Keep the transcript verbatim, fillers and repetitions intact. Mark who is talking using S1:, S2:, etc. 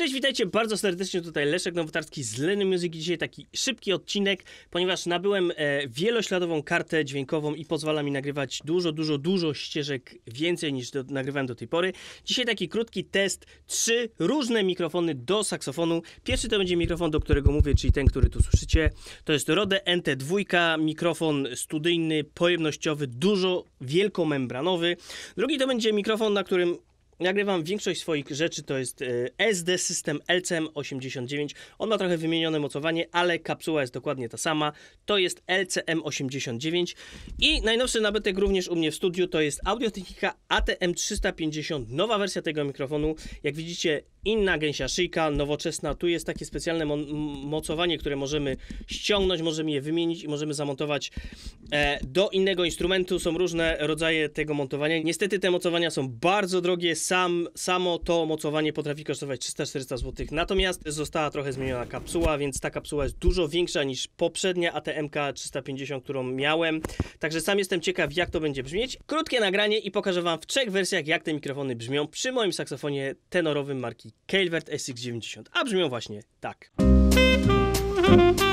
S1: Cześć, witajcie bardzo serdecznie, tutaj Leszek Nowotarski z Lenny Music. Dzisiaj taki szybki odcinek, ponieważ nabyłem e, wielośladową kartę dźwiękową i pozwala mi nagrywać dużo, dużo, dużo ścieżek więcej niż do, nagrywałem do tej pory. Dzisiaj taki krótki test, trzy różne mikrofony do saksofonu. Pierwszy to będzie mikrofon, do którego mówię, czyli ten, który tu słyszycie. To jest Rode N T dwa, mikrofon studyjny, pojemnościowy, dużo wielkomembranowy. Drugi to będzie mikrofon, na którym nagrywam większość swoich rzeczy, to jest S D System L C M osiemdziesiąt dziewięć. On ma trochę wymienione mocowanie, ale kapsuła jest dokładnie ta sama. To jest L C M osiemdziesiąt dziewięć. I najnowszy nabytek również u mnie w studiu to jest Audio-Technica A T M trzysta pięćdziesiąt. Nowa wersja tego mikrofonu. Jak widzicie, inna gęsia szyjka, nowoczesna. Tu jest takie specjalne mo mocowanie, które możemy ściągnąć, możemy je wymienić i możemy zamontować e, do innego instrumentu. Są różne rodzaje tego montowania. Niestety te mocowania są bardzo drogie. Sam, samo to mocowanie potrafi kosztować trzysta czterysta złotych. Natomiast została trochę zmieniona kapsuła, więc ta kapsuła jest dużo większa niż poprzednia A T M trzysta pięćdziesiąt, którą miałem. Także sam jestem ciekaw, jak to będzie brzmieć. Krótkie nagranie i pokażę wam w trzech wersjach, jak te mikrofony brzmią przy moim saksofonie tenorowym marki Calvert S X dziewięćdziesiąt. A brzmią właśnie tak.